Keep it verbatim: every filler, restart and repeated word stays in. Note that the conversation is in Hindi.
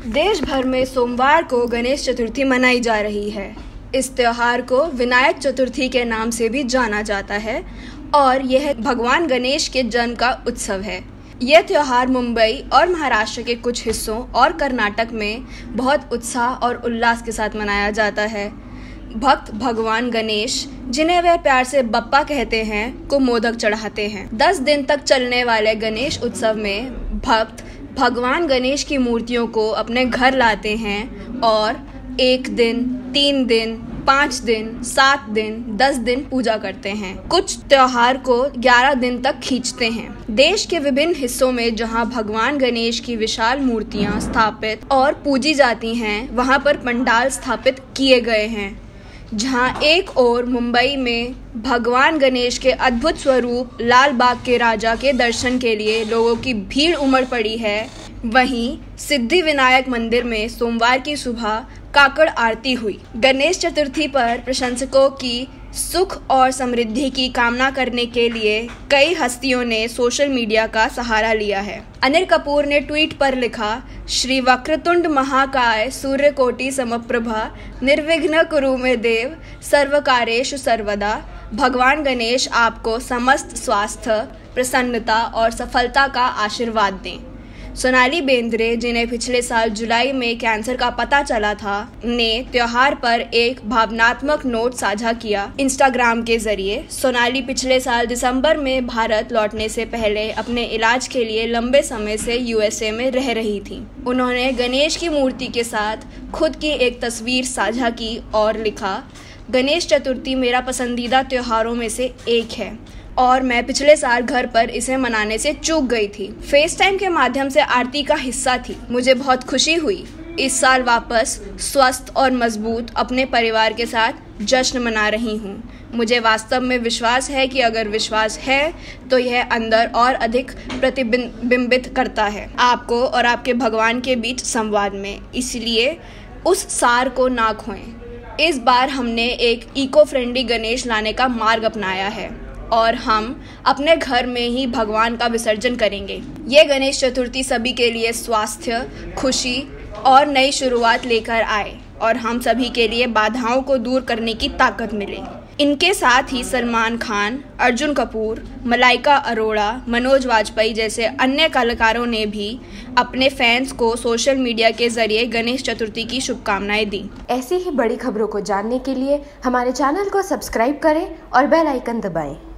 देश भर में सोमवार को गणेश चतुर्थी मनाई जा रही है। इस त्योहार को विनायक चतुर्थी के नाम से भी जाना जाता है और यह भगवान गणेश के जन्म का उत्सव है। यह त्योहार मुंबई और महाराष्ट्र के कुछ हिस्सों और कर्नाटक में बहुत उत्साह और उल्लास के साथ मनाया जाता है। भक्त भगवान गणेश, जिन्हें वह प्यार से बप्पा कहते हैं, को मोदक चढ़ाते हैं। दस दिन तक चलने वाले गणेश उत्सव में भक्त भगवान गणेश की मूर्तियों को अपने घर लाते हैं और एक दिन, तीन दिन, पाँच दिन, सात दिन, दस दिन पूजा करते हैं। कुछ त्योहार को ग्यारह दिन तक खींचते हैं। देश के विभिन्न हिस्सों में जहां भगवान गणेश की विशाल मूर्तियां स्थापित और पूजी जाती हैं, वहां पर पंडाल स्थापित किए गए हैं। जहां एक ओर मुंबई में भगवान गणेश के अद्भुत स्वरूप लाल बाग के राजा के दर्शन के लिए लोगों की भीड़ उमड़ पड़ी है, वहीं सिद्धि विनायक मंदिर में सोमवार की सुबह काकड़ आरती हुई। गणेश चतुर्थी पर प्रशंसकों की सुख और समृद्धि की कामना करने के लिए कई हस्तियों ने सोशल मीडिया का सहारा लिया है। अनिल कपूर ने ट्वीट पर लिखा, श्री वक्रतुंड महाकाय सूर्यकोटि समप्रभा निर्विघ्न कुरु मे देव सर्वकार्येषु सर्वदा। भगवान गणेश आपको समस्त स्वास्थ्य, प्रसन्नता और सफलता का आशीर्वाद दें। सोनाली बेंद्रे, जिन्हें पिछले साल जुलाई में कैंसर का पता चला था, ने त्योहार पर एक भावनात्मक नोट साझा किया इंस्टाग्राम के जरिए। सोनाली पिछले साल दिसंबर में भारत लौटने से पहले अपने इलाज के लिए लंबे समय से यूएसए में रह रही थी। उन्होंने गणेश की मूर्ति के साथ खुद की एक तस्वीर साझा की और लिखा, गणेश चतुर्थी मेरा पसंदीदा त्योहारों में से एक है और मैं पिछले साल घर पर इसे मनाने से चूक गई थी। फेस टाइम के माध्यम से आरती का हिस्सा थी। मुझे बहुत खुशी हुई। इस साल वापस स्वस्थ और मजबूत अपने परिवार के साथ जश्न मना रही हूँ। मुझे वास्तव में विश्वास है कि अगर विश्वास है तो यह अंदर और अधिक प्रतिबिंबित करता है आपको और आपके भगवान के बीच संवाद में। इसलिए उस सार को ना खोएं। इस बार हमने एक इको फ्रेंडली गणेश लाने का मार्ग अपनाया है और हम अपने घर में ही भगवान का विसर्जन करेंगे। ये गणेश चतुर्थी सभी के लिए स्वास्थ्य, खुशी और नई शुरुआत लेकर आए और हम सभी के लिए बाधाओं को दूर करने की ताकत मिले। इनके साथ ही सलमान खान, अर्जुन कपूर, मलाइका अरोड़ा, मनोज वाजपेयी जैसे अन्य कलाकारों ने भी अपने फैंस को सोशल मीडिया के जरिए गणेश चतुर्थी की शुभकामनाएं दी। ऐसी ही बड़ी खबरों को जानने के लिए हमारे चैनल को सब्सक्राइब करें और बेल आइकन दबाएं।